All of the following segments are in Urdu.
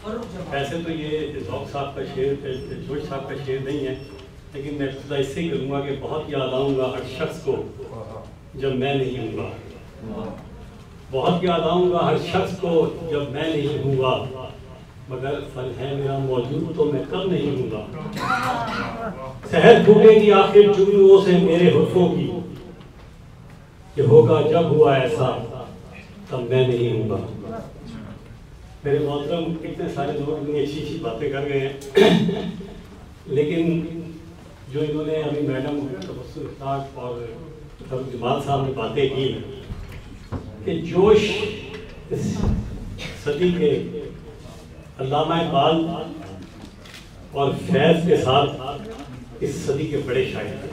ویسے تو یہ ذوق صاحب کا شعر جوش صاحب کا شعر نہیں ہے، لیکن میں ابتدا اس سے ہی کروں گا کہ بہت یاد آؤں گا ہر شخص کو جب میں نہیں ہوں گا، بہت یاد آؤں گا ہر شخص کو جب میں نہیں ہوں گا، مگر فن ہے میرا موجود تو میں کب نہیں ہوں گا، سحر پھوٹے گی آخر جگنوں سے میرے حرفوں کی، یہ ہوگا جب ہوا ایسا تب میں نہیں ہوں گا۔ میرے محترم اتنے سارے لوگ اتنی اچھی اچھی باتیں کر گئے ہیں، لیکن جو انہوں نے ابھی میڈم تبسم اخلاق اور جمال صاحب نے باتیں کی کہ جوش اس صدی کے علامہ اقبال اور فیض کے ساتھ اس صدی کے بڑے شاعر ہیں۔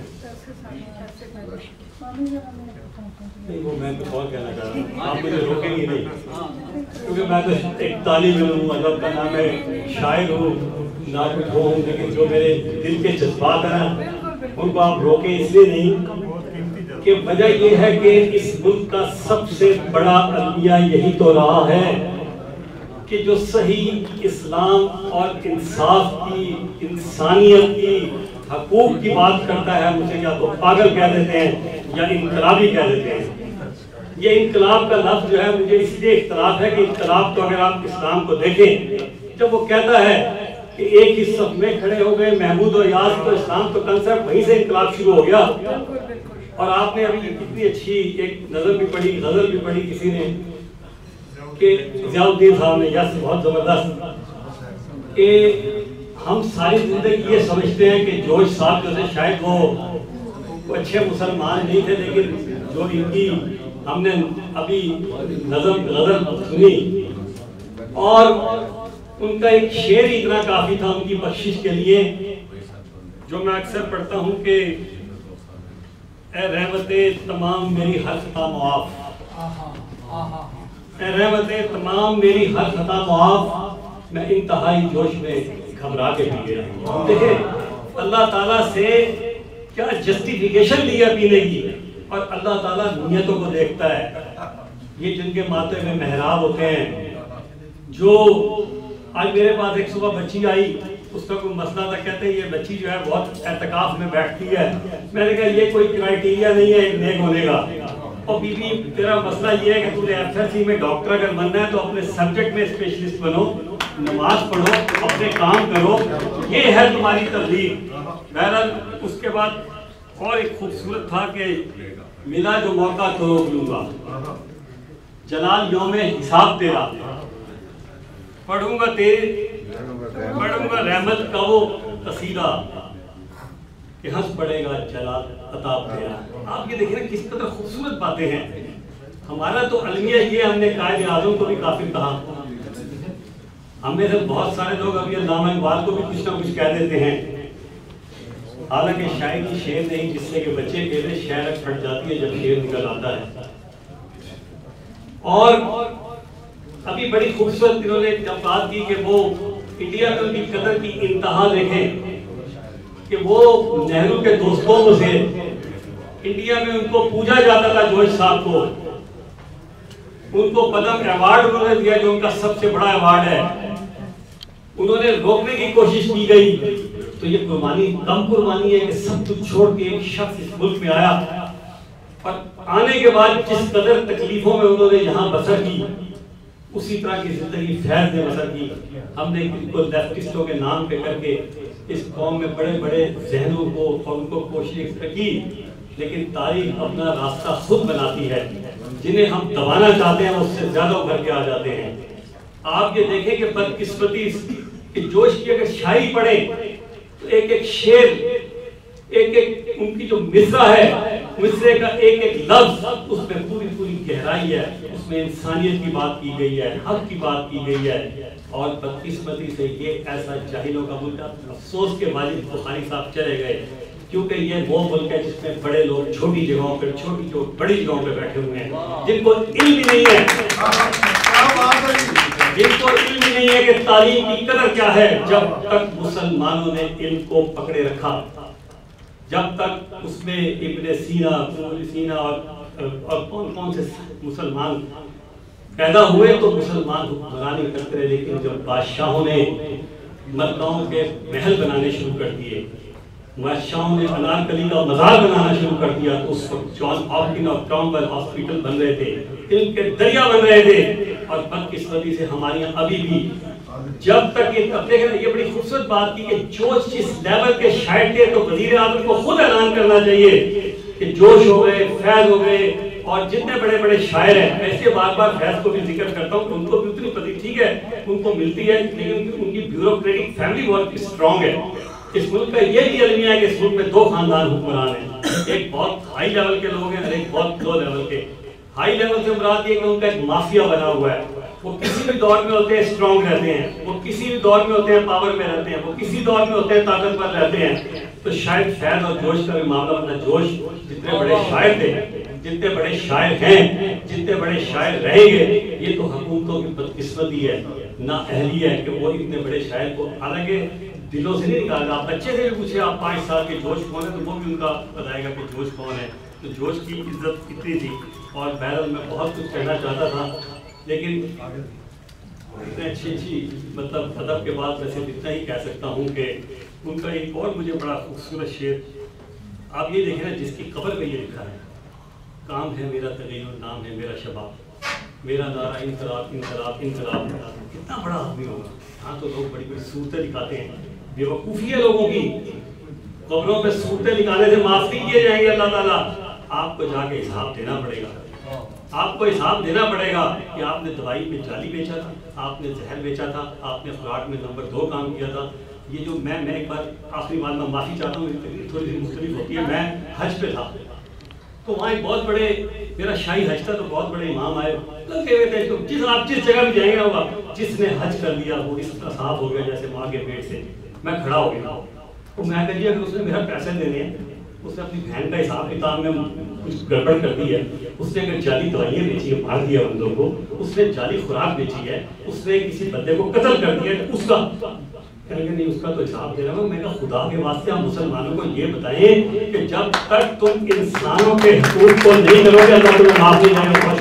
نہیں وہ میں تو اور کہنا چاہ رہا ہوں، آپ مجھے روکیں گی نہیں، کیونکہ میں تو ایک طالب علم ہوں، ادب کا نام ہے، شاعر ہوں، نہ کچھ ہوں، لیکن جو میرے دل کے جذبات ہیں ان کو آپ روکیں اس لیے نہیں کہ وجہ یہ ہے کہ اس ملک کا سب سے بڑا المیہ یہی تو رہا ہے کہ جو صحیح اسلام اور انصاف کی، انسانیت کی، حقوق کی بات کرتا ہے مجھے یا تو پاگل کہہ دیتے ہیں یا انقلابی کہہ دیتے ہیں۔ یہ انقلاب کا لفظ جو ہے مجھے اس لیے اختلاف ہے کہ انقلاب تو اگر آپ اسلام کو دیکھیں جب وہ کہتا ہے کہ ایک ہی صف میں کھڑے ہو گئے محمود و یاس، تو اسلام تو کنسپٹ وہیں سے انقلاب شروع ہو گیا۔ اور آپ نے ابھی اتنی اچھی ایک نظر بھی پڑھی، غزل بھی پڑھی کسی نے کہ ضیاء الدین صاحب نے، یس بہت زبردست، کہ ہم ساری زندگی یہ سمجھتے ہیں کہ جوش صاحب جو تھے شاید وہ اچھے مسلمان نہیں تھے، لیکن جو ان کی ہم نے ابھی نظم غزل سنی اور ان کا ایک شعر اتنا کافی تھا ان کی بخشش کے لیے، جو میں اکثر پڑھتا ہوں کہ اے رحمت تمام میری ہر خطا معاف، اے رحمت تمام میری ہر خطا معاف، میں انتہائی جوش میں گھبرا کے پی گیا۔ دیکھیں اللہ تعالیٰ سے کیا جسٹیفیکیشن لیا پینے کی، اور اللہ تعالیٰ نیتوں کو دیکھتا ہے۔ یہ جن کے ماتھے میں محراب ہوتے ہیں، جو آج میرے پاس ایک صبح بچی آئی، اس کا کوئی مسئلہ تھا، کہتے ہیں یہ بچی جو ہے بہت اعتکاف میں بیٹھتی ہے، میں نے کہا یہ کوئی کرائیٹیریا نہیں ہے ایک نیک ہونے کا، اور بی بی تیرا مسئلہ یہ ہے کہ تُو نے FSC میں ڈاکٹر اگر بننا ہے تو اپنے سبجیکٹ میں اسپیشلسٹ بنو، نماز پڑھو، اپنے کام کرو، یہ ہے تمہاری تبلیغ۔ بہرحال اس کے بعد اور ایک خوبصورت تھا کہ ملا جو موقع تو روک لوں گا، جلال یوم حساب تیرا، پڑھوں گا رحمت کا وہ قصیدہ کہ ہنس پڑے گا جلال عطاب تیرا۔ آپ یہ دیکھیں نا کس قدر خوبصورت باتیں ہیں۔ ہمارا تو المیہ یہ، ہم نے قائد اعظم کو بھی کافر کہا، ہم میں سے بہت سارے لوگ ابھی علامہ اقبال کو بھی کچھ نہ کچھ کہہ دیتے ہیں، حالانکہ شاعر کی شعر نہیں، جس سے کہ بچے کہتے شعر پھٹ جاتی ہے جب شعر نکل آتا ہے۔ اور ابھی بڑی خوبصورت انہوں نے جب بات کی کہ وہ انڈیا میں ان کی قدر کی انتہا دیکھیں کہ وہ نہرو کے دوستوں میں سے انڈیا میں ان کو پوجا جاتا تھا، جوش صاحب کو، ان کو پدم ایوارڈ انہوں نے دیا جو ان کا سب سے بڑا ایوارڈ ہے، انہوں نے روکنے کی کوشش کی گئی۔ تو یہ قربانی کم قربانی ہے کہ سب کچھ چھوڑ کے ایک شخص اس ملک میں آیا، اور آنے کے بعد جس قدر تکلیفوں میں انہوں نے یہاں بسر کی، اسی طرح کی زندگی فیض نے بسر کی۔ ہم نے ان کو لیفٹسٹوں کے نام پہ کر کے اس قوم میں بڑے بڑے ذہنوں کو اور ان کو کوشش کی، لیکن تاریخ اپنا راستہ خود بناتی ہے، جنہیں ہم دبانا چاہتے ہیں اس سے زیادہ ابھر کے آ جاتے ہیں۔ آپ یہ دیکھیں کہ بدقسمتی کہ جوش کی اگر شاعری پڑھیں تو ایک ایک شعر، ایک ایک ان کی جو مصرع ہے، مصرے کا ایک ایک لفظ، اس میں پوری پوری گہرائی ہے، اس میں انسانیت کی بات کی گئی ہے، حق کی بات کی گئی ہے۔ اور بدقسمتی سے یہ ایسا جاہلوں کا ملک ہے، افسوس کے واجد بخاری صاحب چلے گئے، کیونکہ یہ وہ ملک ہے جس میں بڑے لوگ چھوٹی جگہوں پہ، بڑی جگہوں پہ بیٹھے ہوئے ہیں، جن کو علم بھی نہیں ہے، جن کو علم بھی نہیں ہے کہ تعلیم کی قدر کیا ہے۔ جب تک مسلمانوں نے علم کو پکڑے رکھا، جب تک اس میں ابن سینا اور کون کون سے مسلمان پیدا ہوئے تو مسلمان حکمرانی کرتے رہے، لیکن جب بادشاہوں نے مکاؤں کے محل بنانے شروع کر دیے، بادشاہوں نے انارکلی کا مزار بنانا شروع کر دیا، تو اس وقت جان ہاپکن اور ٹرامبل ہاسپٹل بن رہے تھے، علم کے دریا بن رہے تھے. اور بدقسمتی سے ہمارے یہاں ابھی بھی جب تک یہ بڑی خوبصورت بات کی کہ جوش جس لیول کے شاعر تھے تو وزیر اعظم کو خود اعلان کرنا چاہیے کہ جوش ہو گئے، فیض ہو گئے. اور جتنے بڑے بڑے شاعر ہیں، میں اس کے بار بار فیض کو بھی ذکر کرتا ہوں کہ ان کو بھی اتنی پتہ ٹھیک ہے ان کو ملتی ہے، لیکن ان کی بیوروکریٹک فیملی بہت اسٹرانگ ہے. اس ملک کا یہ بھی المیہ ہے کہ اس ملک میں دو خاندان حکمران ہیں، ایک بہت ہائی لیول کے لوگ ہیں اور ایک بہت لو لیول کے. ہائی لیول سے مراد یہ کہ ان کا ایک مافیا بنا ہوا ہے، وہ کسی بھی دور میں ہوتے ہیں اسٹرانگ رہتے ہیں، وہ کسی بھی دور میں ہوتے ہیں پاور میں رہتے ہیں، وہ کسی دور میں ہوتے ہیں طاقتور رہتے ہیں. تو شاید فیض اور جوش کا بھی معاملہ ہوتا ہے. جوش جتنے بڑے شاعر تھے، جتنے بڑے شاعر ہیں، جتنے بڑے شاعر رہیں گے، یہ تو حکومتوں کی بدقسمتی ہے، نا اہلی ہے کہ وہ اتنے بڑے شاعر کو حالانکہ دلوں سے نہیں نکالنا. آپ بچے سے بھی پوچھے آپ 5 سال کے جوش کون ہے تو وہ بھی ان کا بتائے گا کہ جوش کون ہے. تو جوش کی عزت کتنی تھی. اور بہرحال میں بہت کچھ کہنا چاہتا تھا، لیکن اتنے اچھی مطلب ادب کے بعد میں صرف اتنا ہی کہہ سکتا ہوں کہ ان کا ایک اور مجھے بڑا خوبصورت شعر آپ یہ دیکھیں نا، جس کی قبر پہ یہ لکھا ہے، کام ہے میرا تغیر، نام ہے میرا شباب، میرا نعرہ انقلاب انقلاب انقلاب. کتنا بڑا آدمی ہوگا. ہاں تو لوگ بڑی بڑی صورتیں دکھاتے ہیں، بیوقوفی ہے لوگوں کی. قبروں پہ صورتیں نکالنے سے معاف نہیں کیے جائیں گے اللہ تعالیٰ. آپ کو جا کے حساب دینا پڑے گا، آپ کو حساب دینا پڑے گا کہ آپ نے دوائی میں جعلی بیچا تھا، آپ نے زہر بیچا تھا، آپ نے خوراک میں نمبر 2 کام کیا تھا. یہ جو میں ایک بار آخری بار میں معافی چاہتا ہوں، میری تقریر تھوڑی سی مختلف ہوتی ہے. میں حج پہ تھا تو وہاں ایک بہت بڑے، میرا شاہی حج تھا تو بہت بڑے امام آئے لگے ہوئے تھے. آپ جس جگہ بھی جائیں گے ہوگا، جس نے حج کر لیا وہ اس کا صاف ہو گیا جیسے ماں کے پیٹ سے. میں کھڑا ہو گیا تو میں کہہ دیا کہ اس نے میرا پیسے دینے ہیں، اس نے اپنی بہن کا حساب کتاب میں کچھ گڑبڑ کر دی ہے، اس نے اگر جعلی دوائیاں بیچی ہے، مار دیا بندوں کو، اس نے جعلی خوراک بیچی ہے، اس نے کسی بندے کو قتل کر دیا ہے، اس کا کہنے کہ نہیں اس کا تو حساب دے رہا ہوں. میں کہا خدا کے واسطے آپ مسلمانوں کو یہ بتائیں کہ جب تک تم انسانوں کے حقوق کو نہیں کرو گے اللہ تمہیں معاف نہیں کرے گا.